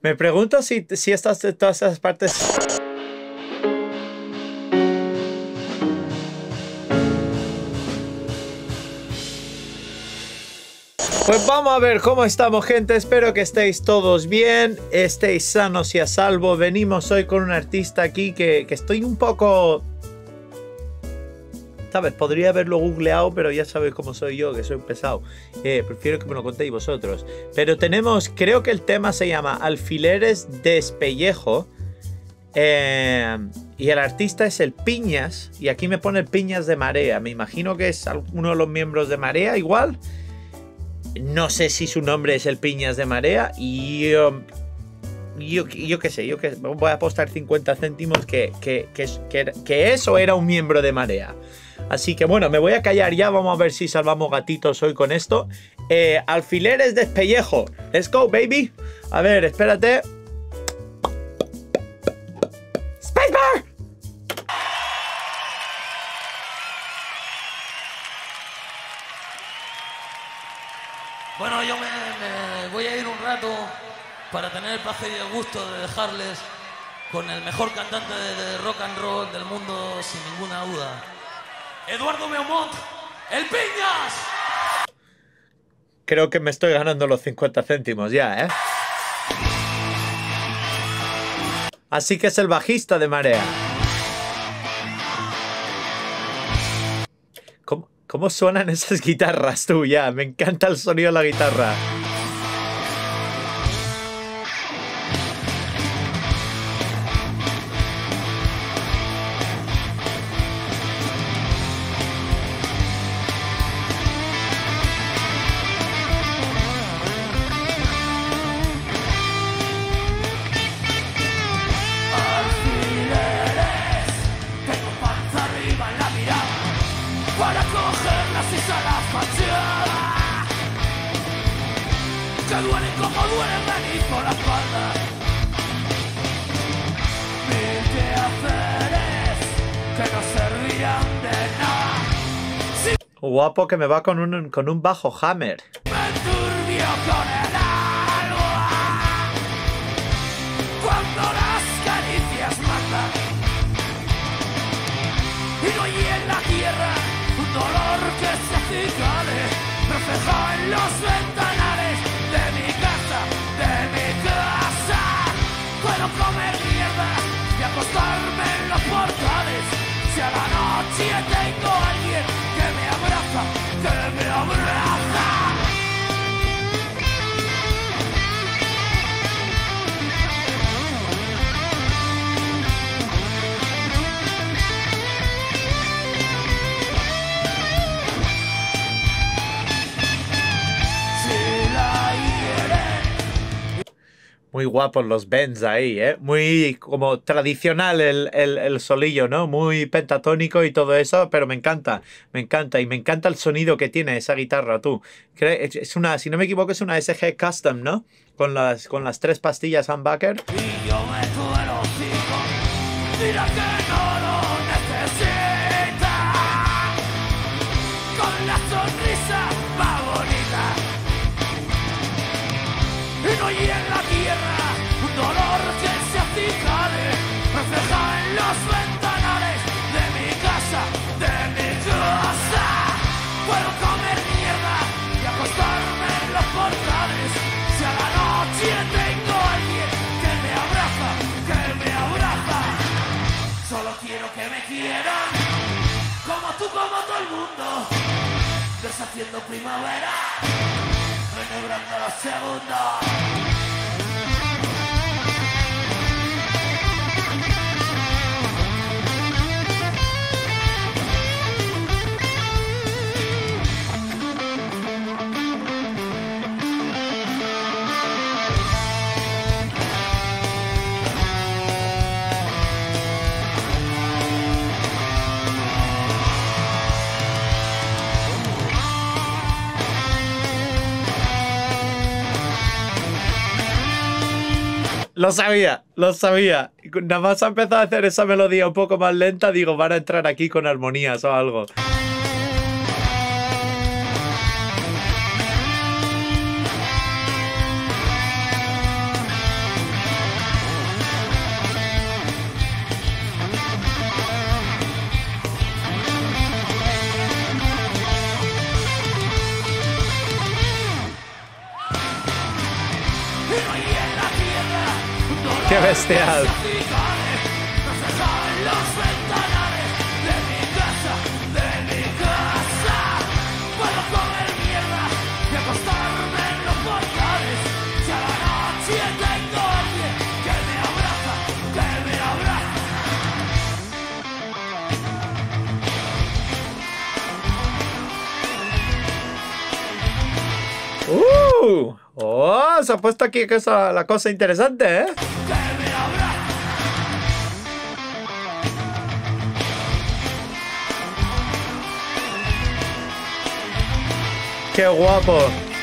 Me pregunto si estas de todas esas partes... Pues vamos a ver cómo estamos, gente. Espero que estéis todos bien, estéis sanos y a salvo. Venimos hoy con un artista aquí que estoy un poco... ¿Sabes? Podría haberlo googleado, pero ya sabéis cómo soy yo, que soy un pesado. Prefiero que me lo contéis vosotros. Pero tenemos, creo que el tema se llama Alfileres de Espellejo. Y el artista es el Piñas. Y aquí me pone el Piñas de Marea. Me imagino que es uno de los miembros de Marea, igual. No sé si su nombre es el Piñas de Marea. Y yo qué sé, voy a apostar 50 céntimos que eso era un miembro de Marea. Así que bueno, me voy a callar ya. Vamos a ver si salvamos gatitos hoy con esto. Alfileres de Espellejo. Let's go, baby. A ver, espérate. Spacebar. Bueno, yo me voy a ir un rato para tener el placer y el gusto de dejarles con el mejor cantante de rock and roll del mundo, sin ninguna duda. Eduardo Meumont, el Piñas. Creo que me estoy ganando los 50 céntimos ya, ¿eh? Así que es el bajista de Marea. ¿Cómo suenan esas guitarras tú ya? Me encanta el sonido de la guitarra. Que duelen como duelen venir por la espalda. Mil quehaceres que no servirán de nada. Sí. Guapo que me va con un bajo hammer. Me enturbio con el alma cuando las caricias matan. Y no hay en la tierra un dolor que se acicale, refleja en los ventanales de mi casa, puedo comer mierda y acostarme en los portales. Si a la noche tengo a alguien que me abraza, que me abraza. Muy guapos los bends ahí, ¿eh? Muy como tradicional el solillo, ¿no? Muy pentatónico y todo eso, pero me encanta. Y me encanta el sonido que tiene esa guitarra, tú. Es una, si no me equivoco, es una SG Custom, ¿no? Con las 3 pastillas humbucker. Y yo me cuelo, chico, dirá que no lo necesita. Con la sonrisa más bonita. Y no hay en la tierra un dolor que se acicale, refleja en los ventanales de mi casa, Puedo comer mierda y acostarme en los portales. Si a la noche tengo a alguien que me abraza. Solo quiero que me quieran, como tú, como todo el mundo. Deshaciendo primavera, enhebrando los segundos. Lo sabía. Nada más ha empezado a hacer esa melodía un poco más lenta, digo, van a entrar aquí con armonías o algo. bestial. Oh, se ha puesto aquí la cosa interesante, ¿eh? ¡Qué guapo!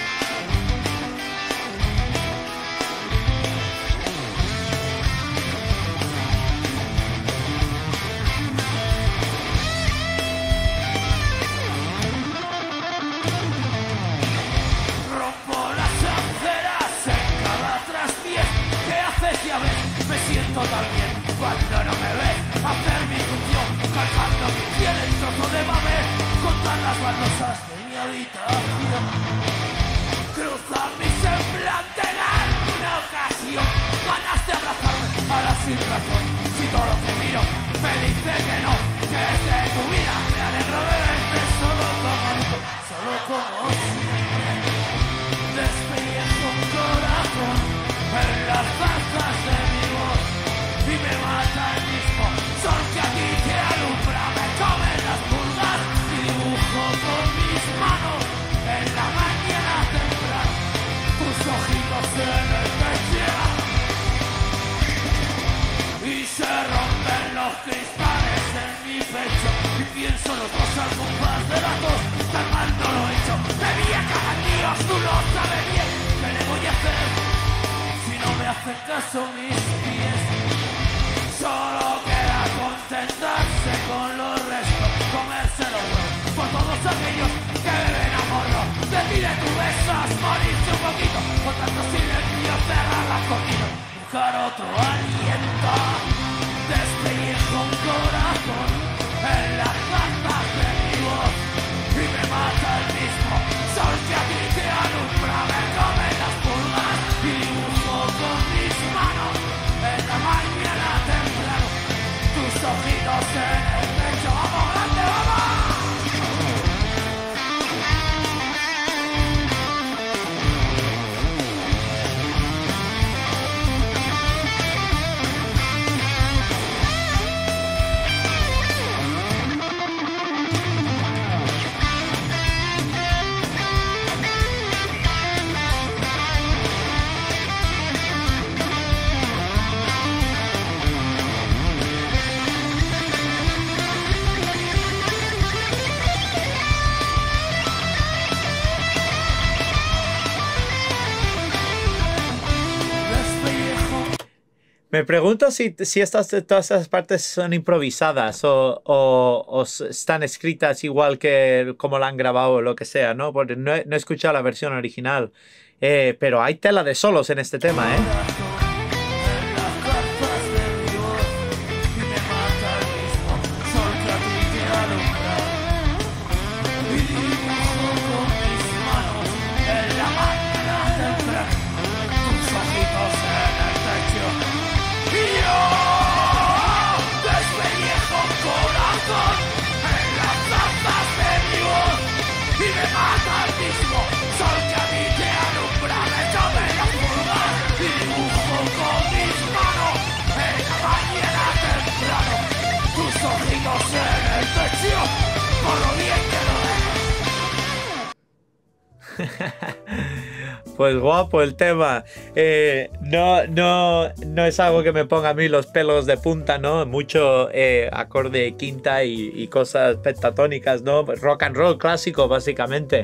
También cuando no me ves hacer mi función, calzando mi piel el trozo de papel, contar las baldosas de mi habitación, cruzar mi semblante en alguna ocasión, ganas de abrazarme a la sin razón. Si todo lo que miro me dice que no, que es de tu vida, me alegro de verte solo como siempre. Despellejo un corazón en las zarzas de mi voz y me mata el mismo sol que a ti te alumbra. Me comen las pulgas y dibujo con mis manos en la mañana temprano tus ojitos en el techo y se rompen los cristales en mi pecho y pienso los dos almohadas de las dos, tan mal no lo he hecho. Me vi a cada Dios, tú lo sabes bien. ¿Qué le voy a hacer si no me hacen caso mis pies? Solo queda contentarse con los restos, comerse los huevos por todos aquellos que beben a morro. Decide tu besas, morirse un poquito, con tanto silencio cerrar las cortinas, buscar otro aliento. Despellejo un corazón en las patas de mi voz y me mata el mismo sol que a ti te alumbra. Me comen las pulgas y dibujo con mis manos en la mañana temprano tus ojitos en el pecho. ¡Vamos, grande, vamos! Me pregunto si todas esas partes son improvisadas o están escritas igual que como la han grabado o lo que sea, ¿no? Porque no he escuchado la versión original, pero hay tela de solos en este tema, ¿eh? Pues guapo el tema. No es algo que me ponga a mí los pelos de punta, ¿no? Mucho acorde quinta y cosas pentatónicas, ¿no? Rock and roll clásico, básicamente.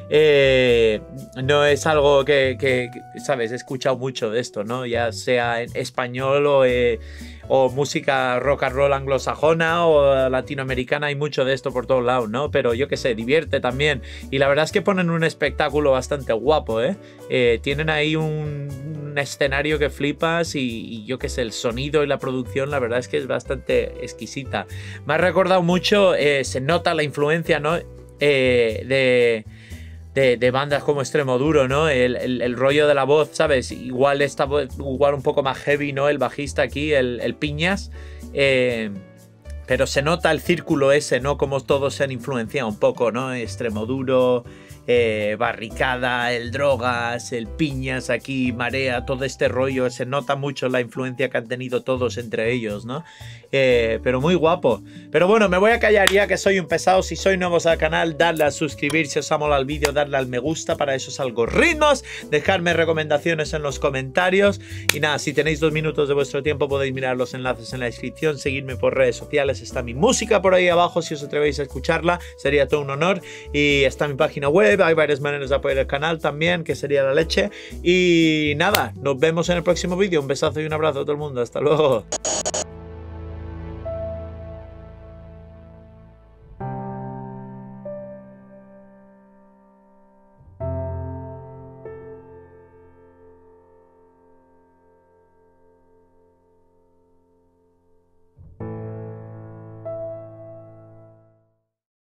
No es algo que, ¿sabes? He escuchado mucho de esto, ¿no? Ya sea en español o música rock and roll anglosajona o latinoamericana, hay mucho de esto por todos lados, ¿no? Pero yo qué sé, divierte también. Y la verdad es que ponen un espectáculo bastante guapo, ¿eh? Tienen ahí un escenario que flipas y yo qué sé, el sonido y la producción, la verdad es que es bastante exquisita. Me ha recordado mucho, se nota la influencia, ¿no? de bandas como Extremoduro, ¿no? El rollo de la voz, ¿sabes? Igual igual un poco más heavy, ¿no? El bajista aquí, el Piñas. Pero se nota el círculo ese, ¿no? Como todos se han influenciado un poco, ¿no? Extremoduro, Barricada, el Drogas, el Piñas aquí, Marea, todo este rollo. Se nota mucho la influencia que han tenido todos entre ellos, ¿no? Pero muy guapo. Pero bueno, me voy a callar ya que soy un pesado. Si sois nuevos al canal, dadle a suscribir. Si os ha molado el vídeo, darle al me gusta para esos algoritmos. Dejadme recomendaciones en los comentarios. Y nada, si tenéis 2 minutos de vuestro tiempo, podéis mirar los enlaces en la descripción. Seguidme por redes sociales. Está mi música por ahí abajo. Si os atrevéis a escucharla, sería todo un honor. Y está mi página web. Hay varias maneras de apoyar el canal también, que sería la leche. Y nada, nos vemos en el próximo vídeo. Un besazo y un abrazo a todo el mundo. Hasta luego.